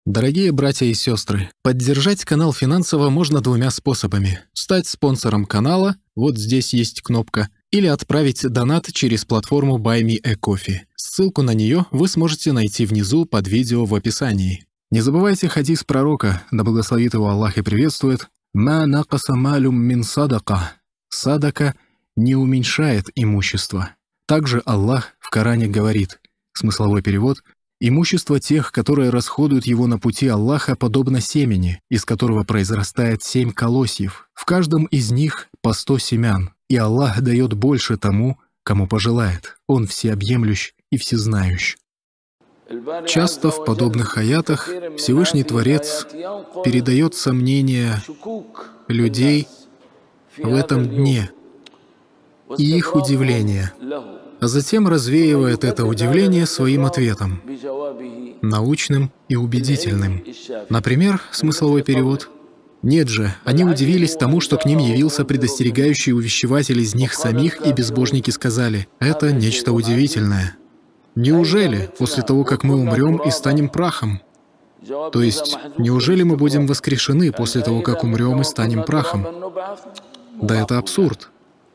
Дорогие братья и сестры, поддержать канал финансово можно двумя способами. Стать спонсором канала, вот здесь есть кнопка, или отправить донат через платформу Buy Me a Coffee. Ссылку на нее вы сможете найти внизу под видео в описании. Не забывайте хадис пророка, да благословит его Аллах и приветствует: «Ма накаса малюм мин садака». Садака не уменьшает имущество. Также Аллах в Коране говорит, смысловой перевод: «Имущество тех, которые расходуют его на пути Аллаха, подобно семени, из которого произрастает 7 колосьев. В каждом из них по 100 семян, и Аллах дает больше тому, кому пожелает. Он всеобъемлющ и всезнающ». Часто в подобных аятах Всевышний Творец передает сомнения людей в этом дне и их удивление, а затем развеивает это удивление своим ответом, научным и убедительным. Например, смысловой перевод: «Нет же, они удивились тому, что к ним явился предостерегающий увещеватель из них самих, и безбожники сказали: это нечто удивительное. Неужели после того, как мы умрем и станем прахом? То есть, неужели мы будем воскрешены после того, как умрем и станем прахом? Да это абсурд.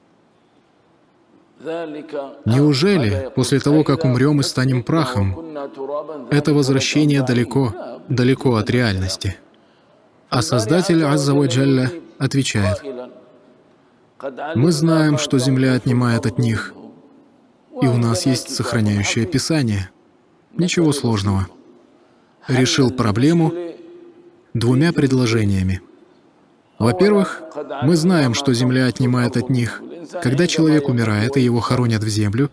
Неужели после того, как умрем и станем прахом, это возвращение далеко, далеко от реальности?» А Создатель Азза ва Джалля отвечает: «Мы знаем, что земля отнимает от них, и у нас есть сохраняющее Писание. Ничего сложного». Решил проблему двумя предложениями. Во-первых, мы знаем, что земля отнимает от них. Когда человек умирает и его хоронят в землю,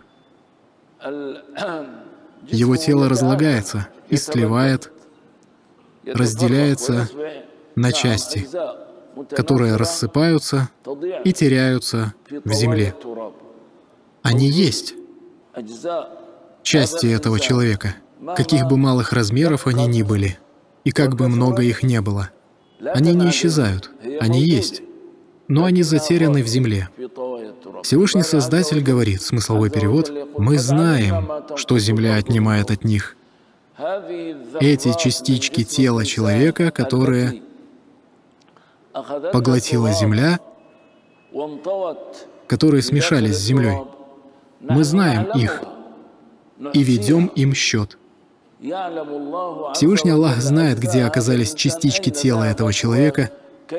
его тело разлагается, истлевает, разделяется на части, которые рассыпаются и теряются в земле. Они есть части этого человека, каких бы малых размеров они ни были, и как бы много их не было. Они не исчезают, они есть, но они затеряны в земле. Всевышний Создатель говорит, смысловой перевод: «Мы знаем, что земля отнимает от них». Эти частички тела человека, которые поглотила земля, которые смешались с землей, мы знаем их и ведем им счет. Всевышний Аллах знает, где оказались частички тела этого человека,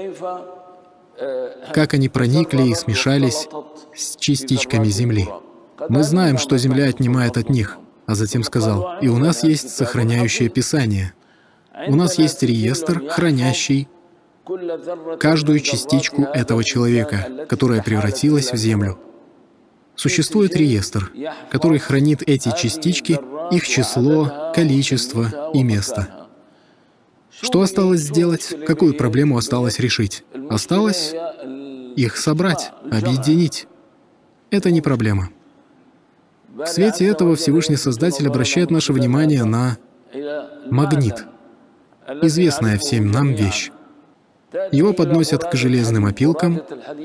как они проникли и смешались с частичками земли. Мы знаем, что земля отнимает от них, а затем сказал: «И у нас есть сохраняющее Писание. У нас есть реестр, хранящий каждую частичку этого человека, которая превратилась в землю. Существует реестр, который хранит эти частички, их число, количество и место». Что осталось сделать? Какую проблему осталось решить? Осталось их собрать, объединить. Это не проблема. В свете этого Всевышний Создатель обращает наше внимание на магнит, известная всем нам вещь. Его подносят к железным опилкам,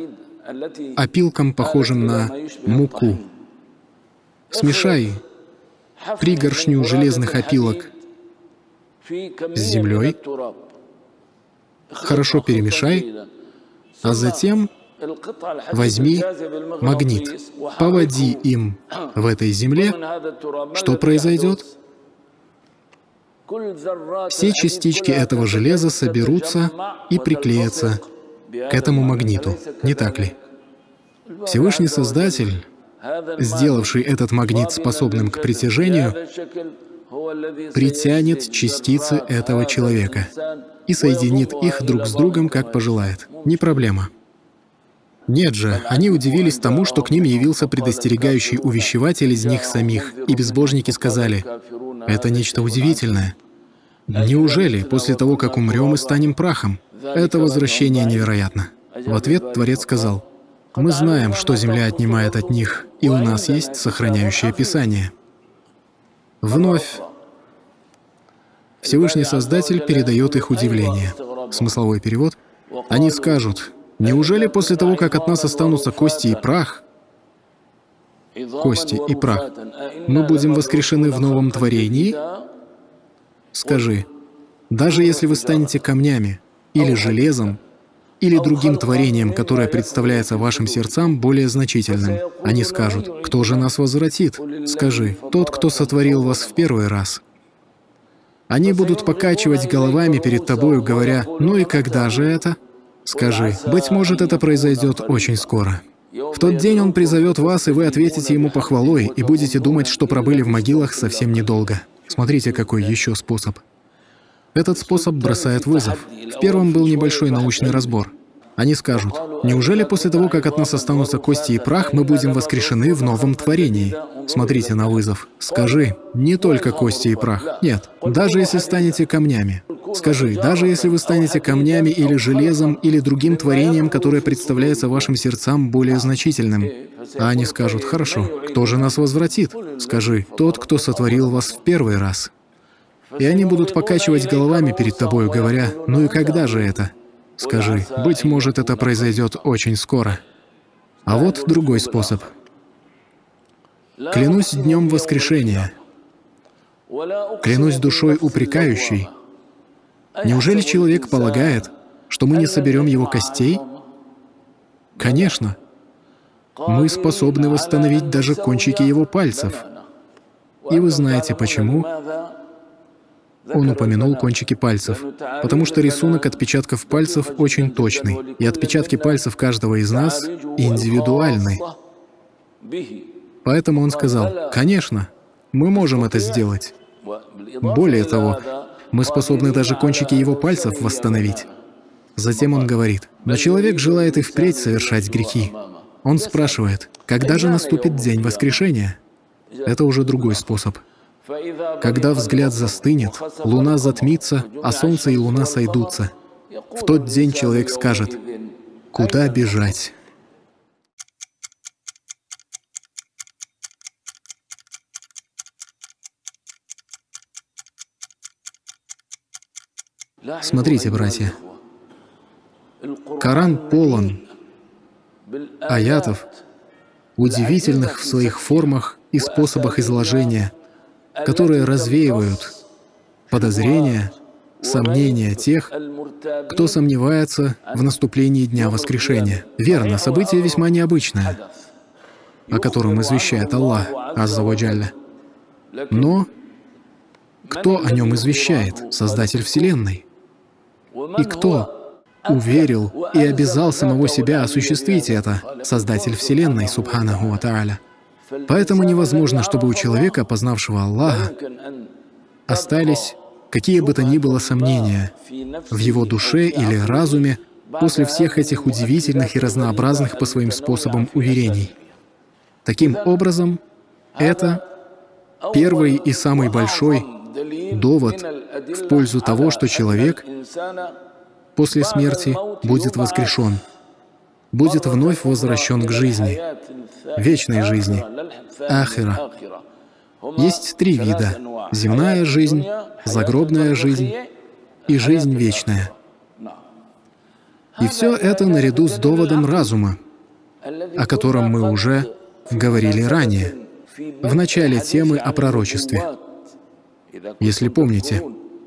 похожим на муку. Смешай пригоршню железных опилок с землей, хорошо перемешай, а затем возьми магнит, поводи им в этой земле. Что произойдет? Все частички этого железа соберутся и приклеятся к этому магниту, не так ли? Всевышний Создатель, сделавший этот магнит способным к притяжению, притянет частицы этого человека и соединит их друг с другом, как пожелает. Не проблема. Нет же, они удивились тому, что к ним явился предостерегающий увещеватель из них самих, и безбожники сказали: это нечто удивительное. Неужели после того, как умрем и станем прахом? Это возвращение невероятно. В ответ Творец сказал: мы знаем, что земля отнимает от них, и у нас есть сохраняющее Писание. Вновь Всевышний Создатель передает их удивление. Смысловой перевод: они скажут: неужели после того, как от нас останутся кости и прах, мы будем воскрешены в новом творении? Скажи: Даже если вы станете камнями, или железом, или другим творением, которое представляется вашим сердцам более значительным, они скажут: «Кто же нас возвратит?» Скажи: «Тот, кто сотворил вас в первый раз». Они будут покачивать головами перед тобою, говоря: «Ну и когда же это?» Скажи: «Быть может, это произойдет очень скоро». В тот день Он призовет вас, и вы ответите Ему похвалой, и будете думать, что пробыли в могилах совсем недолго. Смотрите, какой еще способ. Этот способ бросает вызов. В первом был небольшой научный разбор. Они скажут: «Неужели после того, как от нас останутся кости и прах, мы будем воскрешены в новом творении?» Смотрите на вызов. Скажи: «Не только кости и прах». Нет. Даже если станете камнями. Скажи: «Даже если вы станете камнями или железом, или другим творением, которое представляется вашим сердцам более значительным». А они скажут: «Хорошо. Кто же нас возвратит?» Скажи: «Тот, кто сотворил вас в первый раз». И они будут покачивать головами перед тобою, говоря: «Ну и когда же это?» Скажи: «Быть может, это произойдет очень скоро». А вот другой способ. «Клянусь днем воскрешения, клянусь душой упрекающей. Неужели человек полагает, что мы не соберем его костей? Конечно. Мы способны восстановить даже кончики его пальцев. И вы знаете почему?» Он упомянул кончики пальцев, потому что рисунок отпечатков пальцев очень точный, и отпечатки пальцев каждого из нас индивидуальны. Поэтому он сказал: «Конечно, мы можем это сделать. Более того, мы способны даже кончики его пальцев восстановить». Затем он говорит: «Но человек желает и впредь совершать грехи». Он спрашивает: «Когда же наступит день воскрешения?» Это уже другой способ. Когда взгляд застынет, луна затмится, а солнце и луна сойдутся. В тот день человек скажет: «Куда бежать?» Смотрите, братья, Коран полон аятов, удивительных в своих формах и способах изложения, которые развеивают подозрения, сомнения тех, кто сомневается в наступлении Дня Воскрешения. Верно, событие весьма необычное, о котором извещает Аллах Азза ва Джалля. Но кто о нем извещает? Создатель Вселенной. И кто уверил и обязал самого себя осуществить это? Создатель Вселенной, Субханаху ва Тааля. Поэтому невозможно, чтобы у человека, познавшего Аллаха, остались какие бы то ни было сомнения в его душе или разуме после всех этих удивительных и разнообразных по своим способам уверений. Таким образом, это первый и самый большой довод в пользу того, что человек после смерти будет воскрешен, будет вновь возвращен к жизни, вечной жизни, ахира. Есть три вида: земная жизнь, загробная жизнь и жизнь вечная. И все это наряду с доводом разума, о котором мы уже говорили ранее, в начале темы о пророчестве. Если помните,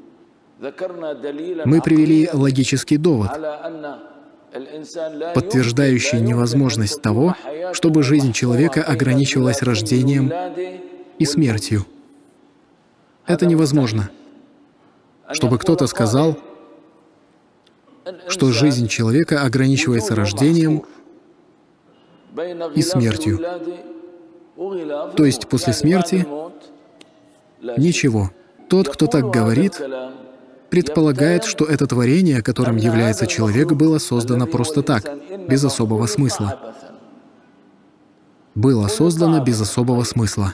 мы привели логический довод, подтверждающий невозможность того, чтобы жизнь человека ограничивалась рождением и смертью. Это невозможно. Чтобы кто-то сказал, что жизнь человека ограничивается рождением и смертью. То есть после смерти ничего. Тот, кто так говорит, предполагает, что это творение, которым является человек, было создано просто так, без особого смысла. Было создано без особого смысла.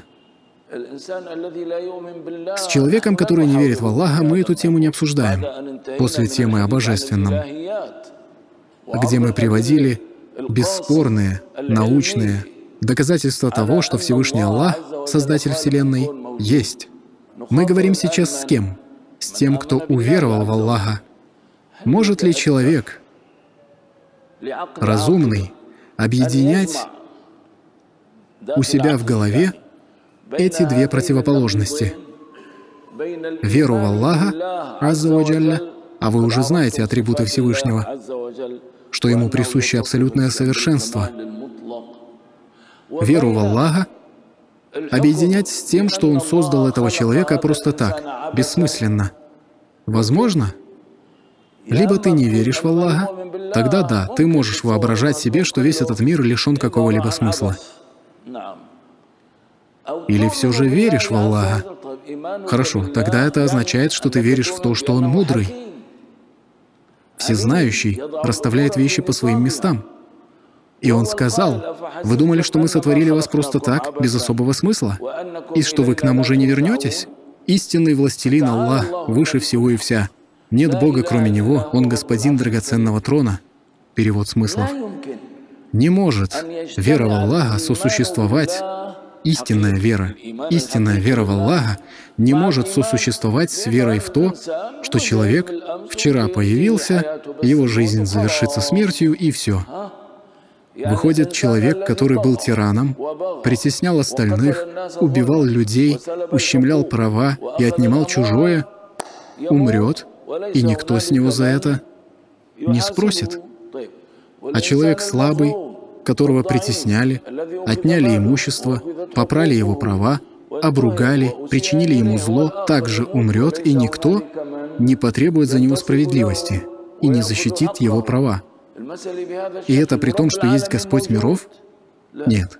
С человеком, который не верит в Аллаха, мы эту тему не обсуждаем. После темы о Божественном, где мы приводили бесспорные, научные доказательства того, что Всевышний Аллах, Создатель Вселенной, есть. Мы говорим сейчас с кем? С тем, кто уверовал в Аллаха. Может ли человек, разумный, объединять у себя в голове эти две противоположности? веру в Аллаха, азза ва джалля, а вы уже знаете атрибуты Всевышнего, что Ему присуще абсолютное совершенство. Веру в Аллаха объединять с тем, что Он создал этого человека просто так, бессмысленно. Возможно? Либо ты не веришь в Аллаха, тогда да, ты можешь воображать себе, что весь этот мир лишен какого-либо смысла. Или все же веришь в Аллаха? Хорошо, тогда это означает, что ты веришь в то, что Он мудрый, всезнающий, расставляет вещи по своим местам. И Он сказал: «Вы думали, что мы сотворили вас просто так, без особого смысла? И что вы к нам уже не вернетесь? Истинный властелин Аллах, выше всего и вся. Нет Бога, кроме Него, Он господин драгоценного трона». Перевод смыслов. Не может вера в Аллаха сосуществовать, истинная вера в Аллаха не может сосуществовать с верой в то, что человек вчера появился, его жизнь завершится смертью, и все. Выходит, человек, который был тираном, притеснял остальных, убивал людей, ущемлял права и отнимал чужое, умрет, и никто с него за это не спросит. А человек слабый, которого притесняли, отняли имущество, попрали его права, обругали, причинили ему зло, также умрет, и никто не потребует за него справедливости и не защитит его права. И это при том, что есть Господь миров? Нет.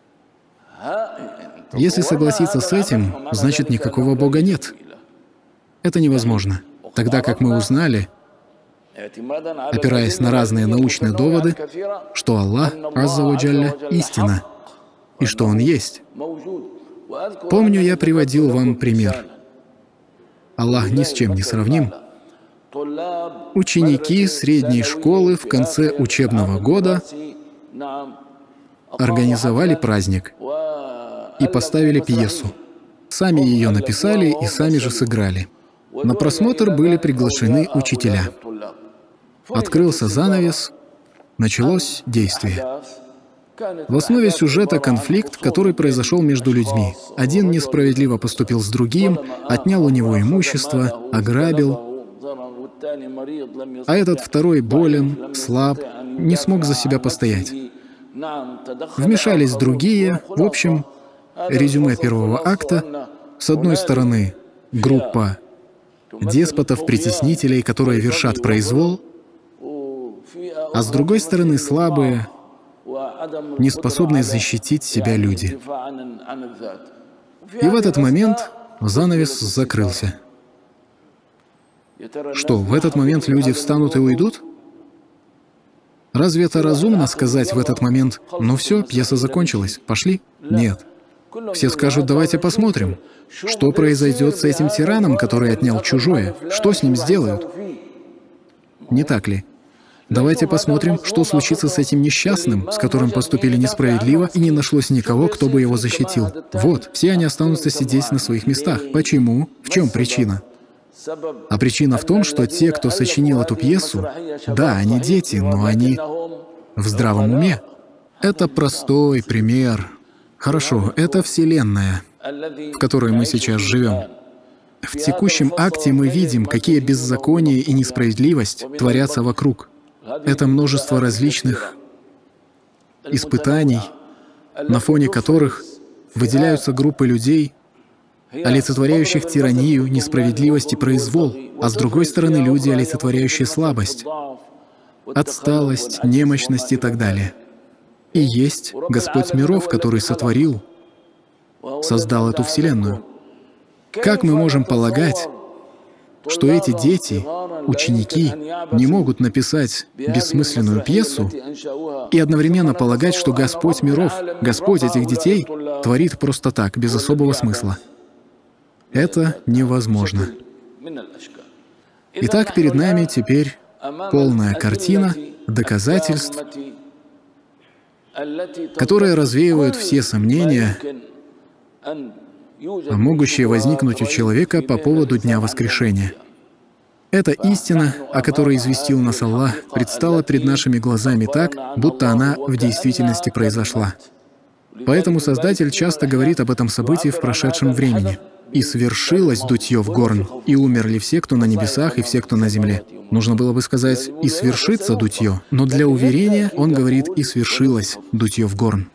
Если согласиться с этим, значит, никакого Бога нет. Это невозможно. Тогда как мы узнали, опираясь на разные научные доводы, что Аллах, азза ва джалля, истина, и что Он есть. Помню, я приводил вам пример. Аллах ни с чем не сравним. Ученики средней школы в конце учебного года организовали праздник и поставили пьесу. Сами ее написали и сами же сыграли. На просмотр были приглашены учителя. Открылся занавес, началось действие. В основе сюжета конфликт, который произошел между людьми. Один несправедливо поступил с другим, отнял у него имущество, ограбил, а этот второй болен, слаб, не смог за себя постоять. Вмешались другие. В общем, резюме первого акта. С одной стороны, группа деспотов-притеснителей, которые вершат произвол, а с другой стороны, слабые, не способные защитить себя люди. И в этот момент занавес закрылся. Что, в этот момент люди встанут и уйдут? Разве это разумно сказать в этот момент: «Ну все, пьеса закончилась, пошли»? Нет. Все скажут: «Давайте посмотрим, что произойдет с этим тираном, который отнял чужое, что с ним сделают». Не так ли? Давайте посмотрим, что случится с этим несчастным, с которым поступили несправедливо, и не нашлось никого, кто бы его защитил. Вот, все они останутся сидеть на своих местах. Почему? В чем причина? А причина в том, что те, кто сочинил эту пьесу, да, они дети, но они в здравом уме. Это простой пример. Хорошо, это Вселенная, в которой мы сейчас живем. В текущем акте мы видим, какие беззакония и несправедливость творятся вокруг. Это множество различных испытаний, на фоне которых выделяются группы людей, олицетворяющих тиранию, несправедливость и произвол, а с другой стороны люди, олицетворяющие слабость, отсталость, немощность и так далее. И есть Господь миров, который сотворил, создал эту Вселенную. Как мы можем полагать, что эти дети, ученики, не могут написать бессмысленную пьесу и одновременно полагать, что Господь миров, Господь этих детей, творит просто так, без особого смысла? Это невозможно. Итак, перед нами теперь полная картина доказательств, которые развеивают все сомнения, могущие возникнуть у человека по поводу Дня Воскрешения. Эта истина, о которой известил нас Аллах, предстала перед нашими глазами так, будто она в действительности произошла. Поэтому Создатель часто говорит об этом событии в прошедшем времени. «И свершилось дутье в горн, и умерли все, кто на небесах, и все, кто на земле». Нужно было бы сказать «и свершится дутье», но для уверения он говорит «и свершилось дутье в горн».